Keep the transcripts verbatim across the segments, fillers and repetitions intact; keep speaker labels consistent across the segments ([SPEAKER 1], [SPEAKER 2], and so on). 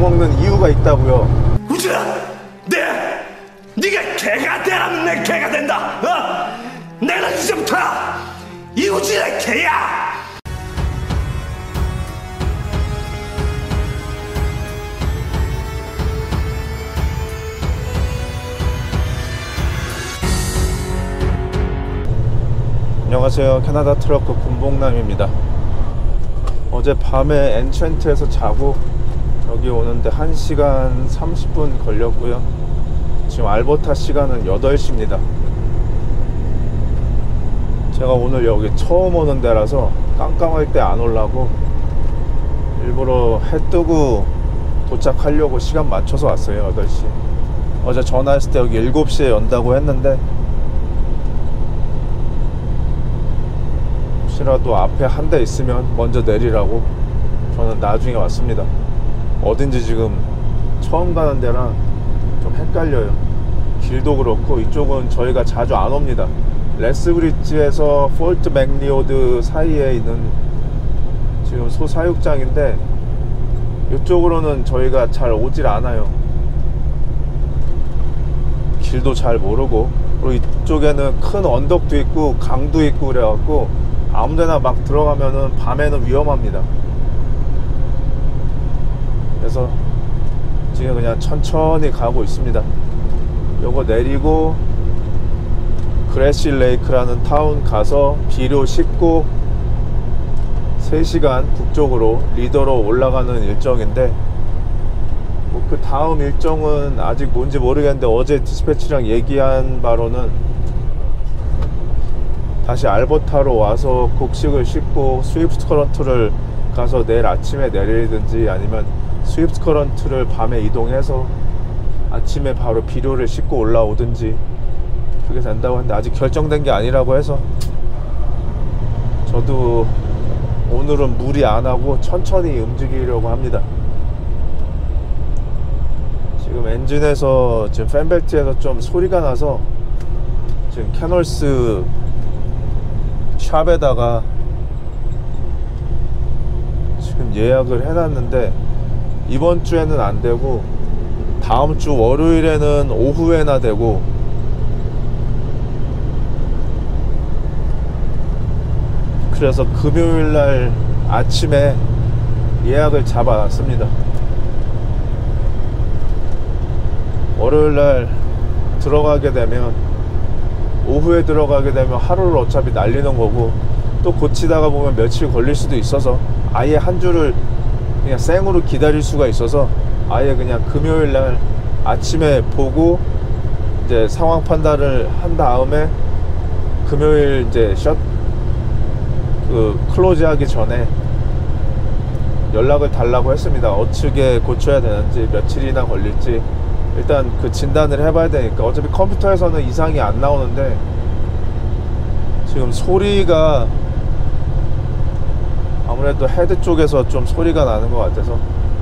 [SPEAKER 1] 욕먹는 이유가 있다고요.
[SPEAKER 2] 우진아, 네, 네가 개가 되라면 내 개가 된다. 어? 내가 이제부터 이우진의 개야.
[SPEAKER 1] 안녕하세요. 캐나다 트러커 군복남입니다. 어제 밤에 엔트렌트에서 자고 여기 오는데 한 시간 삼십 분 걸렸고요. 지금 알버타 시간은 여덟 시입니다. 제가 오늘 여기 처음 오는 데라서 깜깜할 때 안 오려고 일부러 해 뜨고 도착하려고 시간 맞춰서 왔어요. 여덟 시. 어제 전화했을 때 여기 일곱 시에 연다고 했는데 혹시라도 앞에 한 대 있으면 먼저 내리라고 저는 나중에 왔습니다. 어딘지 지금 처음 가는 데라 좀 헷갈려요. 길도 그렇고 이쪽은 저희가 자주 안 옵니다. 레스브리지에서 폴트 맥리오드 사이에 있는 지금 소사육장인데 이쪽으로는 저희가 잘 오질 않아요. 길도 잘 모르고, 그리고 이쪽에는 큰 언덕도 있고 강도 있고 그래갖고 아무데나 막 들어가면은 밤에는 위험합니다. 그래서 지금 그냥 천천히 가고 있습니다. 요거 내리고 그래시 레이크라는 타운 가서 비료 싣고 세 시간 북쪽으로 리더로 올라가는 일정인데, 뭐 그 다음 일정은 아직 뭔지 모르겠는데 어제 디스패치랑 얘기한 바로는 다시 알버타로 와서 곡식을 싣고 스위프트 커런트를 가서 내일 아침에 내리든지 아니면 스위프트 커런트를 밤에 이동해서 아침에 바로 비료를 싣고 올라오든지 그게 된다고 하는데 아직 결정된 게 아니라고 해서 저도 오늘은 무리 안 하고 천천히 움직이려고 합니다. 지금 엔진에서 지금 팬벨트에서 좀 소리가 나서 지금 캐널스 샵에다가 지금 예약을 해놨는데 이번 주에는 안 되고 다음 주 월요일에는 오후에나 되고, 그래서 금요일날 아침에 예약을 잡아놨습니다. 월요일날 들어가게 되면 오후에 들어가게 되면 하루를 어차피 날리는 거고, 또 고치다가 보면 며칠 걸릴 수도 있어서 아예 한 주를 그냥 생으로 기다릴 수가 있어서 아예 그냥 금요일날 아침에 보고 이제 상황 판단을 한 다음에 금요일 이제 샷 그 클로즈 하기 전에 연락을 달라고 했습니다. 어떻게 고쳐야 되는지, 며칠이나 걸릴지 일단 그 진단을 해봐야 되니까. 어차피 컴퓨터에서는 이상이 안 나오는데 지금 소리가 아무래도 헤드 쪽에서 좀 소리가 나는 것 같아서,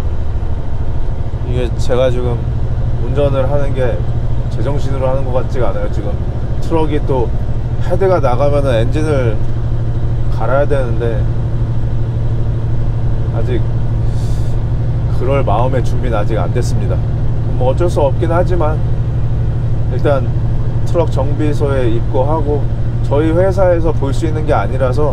[SPEAKER 1] 이게 제가 지금 운전을 하는 게 제정신으로 하는 것 같지가 않아요. 지금 트럭이 또 헤드가 나가면은 엔진을 갈아야 되는데 아직 그럴 마음의 준비는 아직 안 됐습니다. 뭐 어쩔 수 없긴 하지만 일단 트럭 정비소에 입고하고, 저희 회사에서 볼 수 있는 게 아니라서,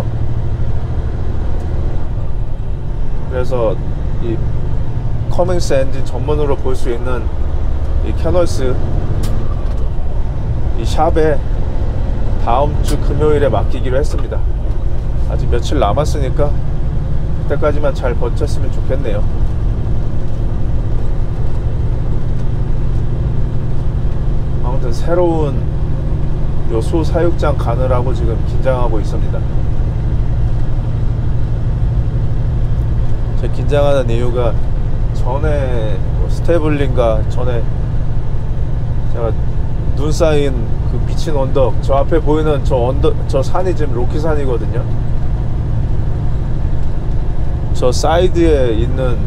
[SPEAKER 1] 그래서 이 커밍스 엔진 전문으로 볼 수 있는 이 캐널스 이 샵에 다음 주 금요일에 맡기기로 했습니다. 아직 며칠 남았으니까 그때까지만 잘 버텼으면 좋겠네요. 아무튼 새로운 요 소사육장 가느라고 지금 긴장하고 있습니다. 제가 긴장하는 이유가 전에 뭐 스테블린가 전에 제가 눈 쌓인 그 미친 언덕, 저 앞에 보이는 저 언덕, 저 산이 지금 로키산이거든요. 저 사이드에 있는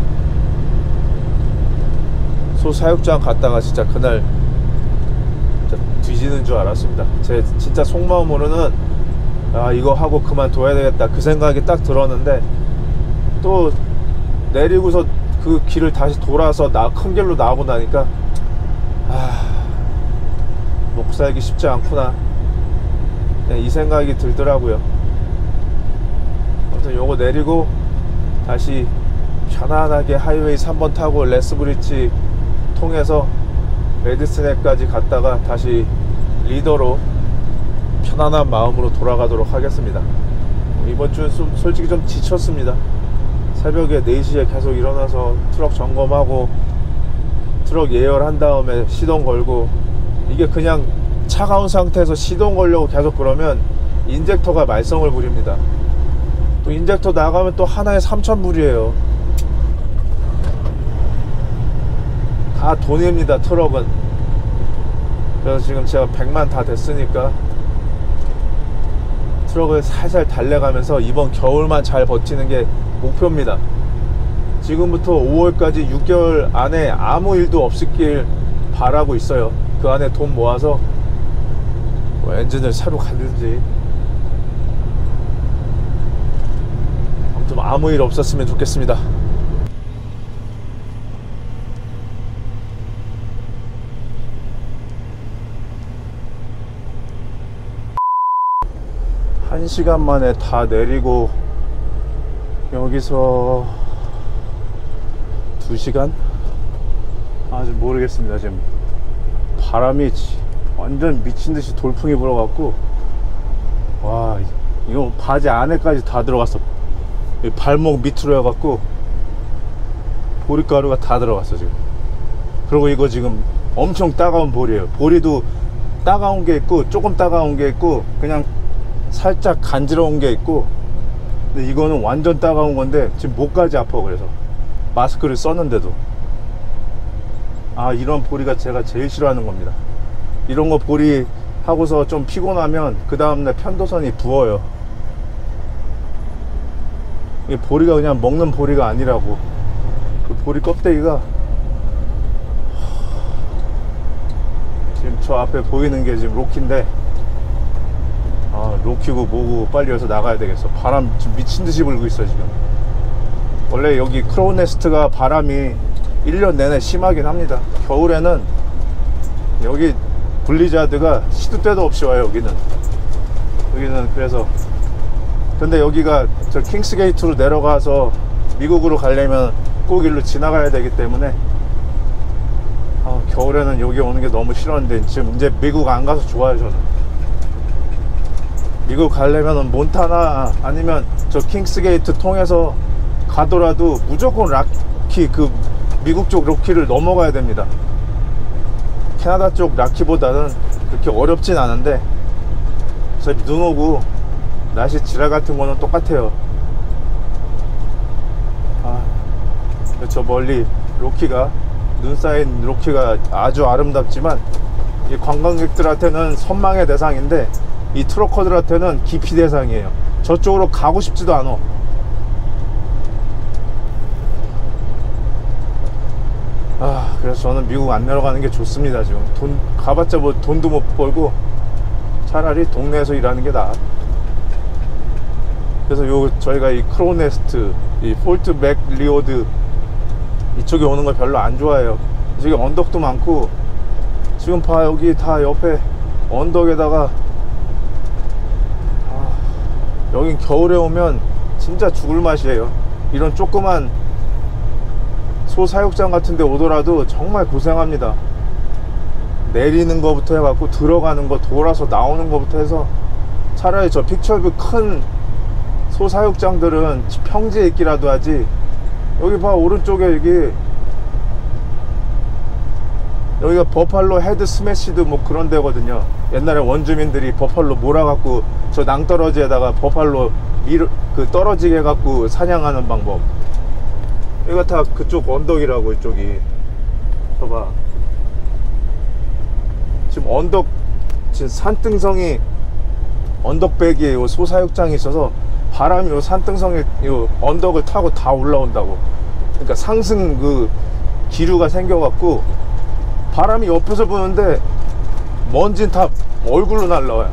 [SPEAKER 1] 소사육장 갔다가 진짜 그날 진짜 뒤지는 줄 알았습니다. 제 진짜 속마음으로는 아 이거 하고 그만둬야 되겠다 그 생각이 딱 들었는데, 또 내리고서 그 길을 다시 돌아서 나, 큰 길로 나오고 나니까 아, 먹고 살기 쉽지 않구나, 이 생각이 들더라고요. 아무튼 요거 내리고 다시 편안하게 하이웨이 삼 번 타고 레스브리지 통해서 메디슨에까지 갔다가 다시 리더로 편안한 마음으로 돌아가도록 하겠습니다. 이번 주는 좀 솔직히 좀 지쳤습니다. 새벽에 네 시에 계속 일어나서 트럭 점검하고 트럭 예열한 다음에 시동 걸고, 이게 그냥 차가운 상태에서 시동 걸려고 계속 그러면 인젝터가 말썽을 부립니다. 또 인젝터 나가면 또 하나에 삼천 불이에요 다 돈입니다, 트럭은. 그래서 지금 제가 백만 다 됐으니까 트럭을 살살 달래가면서 이번 겨울만 잘 버티는 게 목표입니다. 지금부터 오월까지 육 개월 안에 아무 일도 없길 바라고 있어요. 그 안에 돈 모아서 뭐 엔진을 새로 가든지, 아무튼 아무 일 없었으면 좋겠습니다. 한 시간 만에 다 내리고 여기서 두 시간? 아직 모르겠습니다. 지금 바람이 완전 미친듯이 돌풍이 불어갖고, 와, 이거 바지 안에까지 다 들어갔어. 발목 밑으로 해갖고 보리가루가 다 들어갔어 지금. 그리고 이거 지금 엄청 따가운 볼이에요. 보리도 따가운 게 있고 조금 따가운 게 있고 그냥 살짝 간지러운 게 있고, 근데 이거는 완전 따가운 건데 지금 목까지 아파. 그래서 마스크를 썼는데도. 아, 이런 보리가 제가 제일 싫어하는 겁니다. 이런 거 보리 하고서 좀 피곤하면 그 다음날 편도선이 부어요. 이 보리가 그냥 먹는 보리가 아니라고. 그 보리 껍데기가, 지금 저 앞에 보이는 게 지금 로키인데, 아, 로키고 뭐고 빨리 여기서 나가야 되겠어. 바람 지금 미친듯이 불고 있어 지금. 원래 여기 크로우네스트가 바람이 일 년 내내 심하긴 합니다. 겨울에는 여기 블리자드가 시도 때도 없이 와요. 여기는 여기는 그래서. 근데 여기가 저 킹스게이트로 내려가서 미국으로 가려면 꼭 일로 지나가야 되기 때문에 아, 겨울에는 여기 오는 게 너무 싫었는데 지금 이제 미국 안 가서 좋아요. 저는 미국 가려면 몬타나 아니면 저 킹스게이트 통해서 가더라도 무조건 락키, 그 미국 쪽 락키를 넘어가야 됩니다. 캐나다 쪽 락키보다는 그렇게 어렵진 않은데 어차피 눈 오고 날씨 지랄 같은 거는 똑같아요. 아, 저 멀리 로키가, 눈 쌓인 로키가 아주 아름답지만 이 관광객들한테는 선망의 대상인데 이 트럭커들한테는 기피 대상이에요. 저쪽으로 가고 싶지도 않아. 아, 그래서 저는 미국 안 내려가는 게 좋습니다. 지금 돈 가봤자 뭐 돈도 못 벌고 차라리 동네에서 일하는 게 나아. 그래서 요 저희가 이 크로우네스트, 이 폴트 맥리오드 이쪽에 오는 걸 별로 안 좋아해요. 저기 언덕도 많고, 지금 봐 여기 다 옆에 언덕에다가, 아, 여긴 겨울에 오면 진짜 죽을 맛이에요. 이런 조그만 소사육장 같은 데 오더라도 정말 고생합니다. 내리는 거부터 해갖고 들어가는 거, 돌아서 나오는 거부터 해서. 차라리 저 픽처뷰 큰 소사육장들은 평지에 있기라도 하지. 여기 봐, 오른쪽에 여기 여기가 버팔로 헤드 스매시드 뭐 그런 데거든요. 옛날에 원주민들이 버팔로 몰아갖고 저 낭떠러지에다가 버팔로 밀, 그 떨어지게 해갖고 사냥하는 방법. 이거 다 그쪽 언덕이라고. 이쪽이 봐봐, 지금 언덕, 지금 산등성이 언덕배기에 요 소사육장이 있어서 바람이 요 산등성에 요 언덕을 타고 다 올라온다고. 그러니까 상승 그 기류가 생겨갖고 바람이 옆에서 부는데 먼지는 다 얼굴로 날라와요.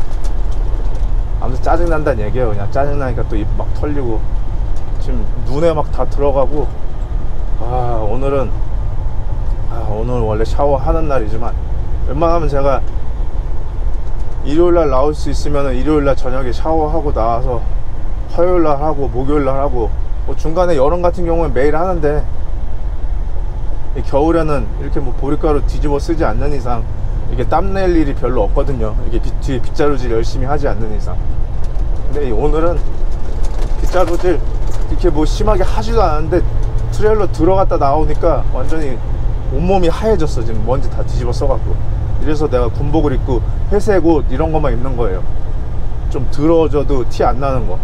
[SPEAKER 1] 아무튼 짜증난다는 얘기예요. 그냥 짜증나니까 또 입 막 털리고 지금 눈에 막 다 들어가고. 아 오늘은 아 오늘 원래 샤워하는 날이지만 웬만하면 제가 일요일날 나올 수 있으면 일요일날 저녁에 샤워하고 나와서 화요일날 하고 목요일날 하고 뭐 중간에 여름 같은 경우는 매일 하는데 이 겨울에는 이렇게 뭐 보리가루 뒤집어 쓰지 않는 이상 이게 땀낼 일이 별로 없거든요. 이게 빗, 뒤에 빗자루질 열심히 하지 않는 이상. 근데 오늘은 빗자루질 이렇게 뭐 심하게 하지도 않았는데 트레일러 들어갔다 나오니까 완전히 온몸이 하얘졌어. 지금 먼지 다 뒤집어 써갖고. 이래서 내가 군복을 입고 회색 옷 이런 것만 입는 거예요. 좀 더러워져도 티 안 나는 거.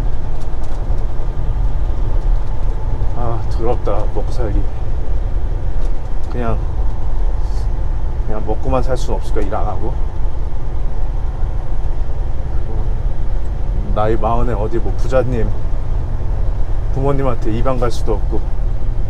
[SPEAKER 1] 아 더럽다 먹고 살기. 그냥 그냥 먹고만 살 수는 없을까. 일 안 하고 나이 마흔에 어디 뭐 부자님 부모님한테 입양 갈 수도 없고.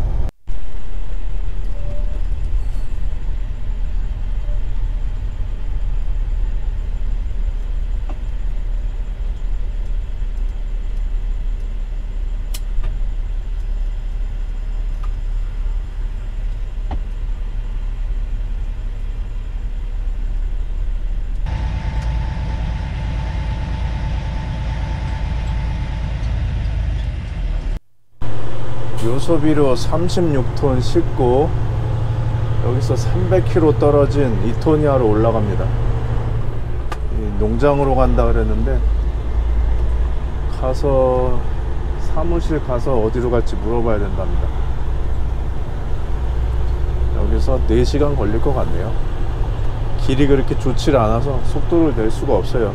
[SPEAKER 1] 요소비료 삼십육 톤 싣고 여기서 삼백 킬로미터 떨어진 이토니아로 올라갑니다. 이 농장으로 간다 그랬는데 가서 사무실 가서 어디로 갈지 물어봐야 된답니다. 여기서 네 시간 걸릴 것 같네요. 길이 그렇게 좋지 않아서 속도를 낼 수가 없어요.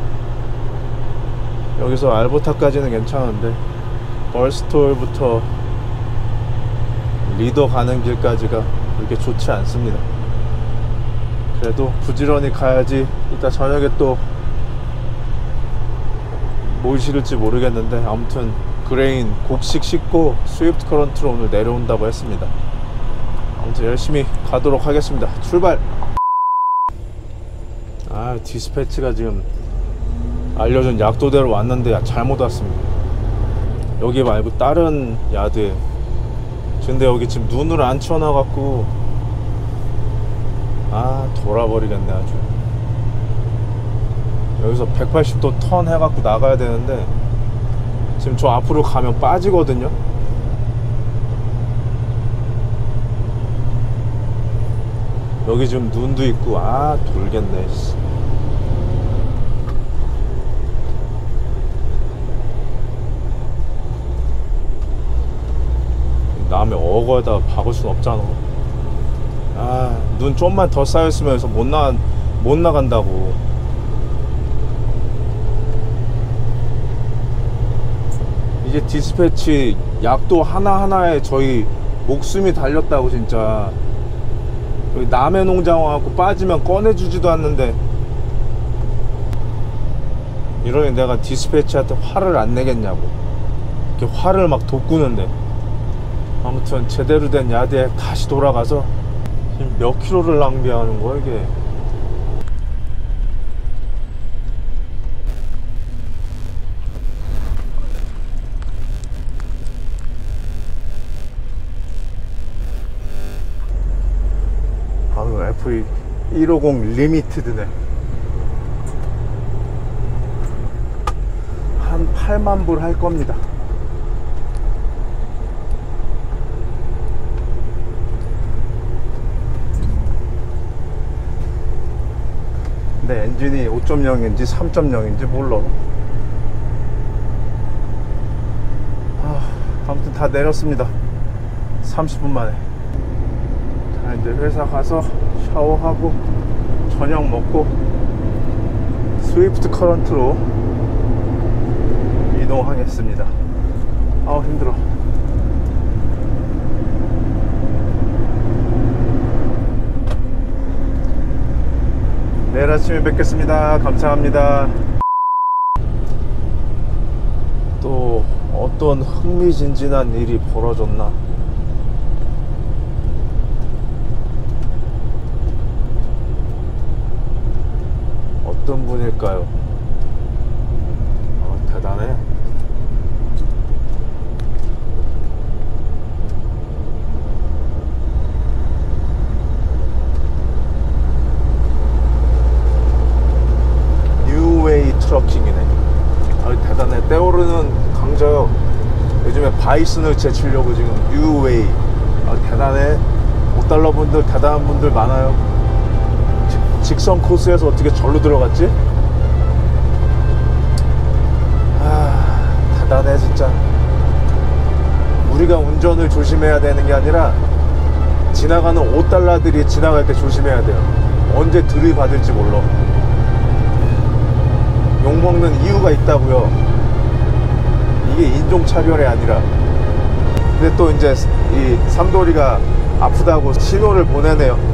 [SPEAKER 1] 여기서 알버타까지는 괜찮은데 벌스톨부터 리더 가는 길까지가 그렇게 좋지 않습니다. 그래도 부지런히 가야지. 이따 저녁에 또 뭘 실을지 모르겠는데 아무튼 그레인 곡식 싣고 스위프트 커런트로 오늘 내려온다고 했습니다. 아무튼 열심히 가도록 하겠습니다. 출발! 아 디스패치가 지금 알려준 약도대로 왔는데 잘못 왔습니다. 여기 말고 다른 야드에. 근데 여기 지금 눈을 안 쳐놔갖고 아 돌아버리겠네 아주. 여기서 백팔십 도 턴 해갖고 나가야 되는데 지금 저 앞으로 가면 빠지거든요. 여기 지금 눈도 있고 아 돌겠네. 남의 어거에다 박을 순 없잖아. 아, 눈 좀만 더 쌓였으면 못 나, 못 나간다고. 이제 디스패치 약도 하나하나에 저희 목숨이 달렸다고 진짜. 여기 남의 농장 와갖고 빠지면 꺼내주지도 않는데 이러니 내가 디스패치한테 화를 안 내겠냐고. 이렇게 화를 막 돋구는데. 아무튼 제대로 된 야드에 다시 돌아가서 지금 몇 킬로를 낭비하는 거야 이게. 아유 에프이 백오십 리미티드네. 한 팔만 불 할 겁니다. 근데 엔진이 오 점 영인지 삼 점 영인지 몰라. 아, 아무튼 다 내렸습니다. 삼십 분 만에. 자 이제 회사 가서 샤워하고 저녁 먹고 스위프트 커런트로 이동하겠습니다. 아우 힘들어. 내일 아침에 뵙겠습니다. 감사합니다. 또 어떤 흥미진진한 일이 벌어졌나. 어떤 분일까요? 아, 대단해. 바이슨을 제치려고 지금 뉴웨이. 아, 대단해. 오 달러 분들 대단한 분들 많아요. 직, 직선 코스에서 어떻게 절로 들어갔지? 아, 대단해 진짜. 우리가 운전을 조심해야 되는 게 아니라 지나가는 오 달러들이 지나갈 때 조심해야 돼요. 언제 들이받을지 몰라. 욕먹는 이유가 있다고요. 이게 인종차별이 아니라. 근데 또 이제 이 삼돌이가 아프다고 신호를 보내네요.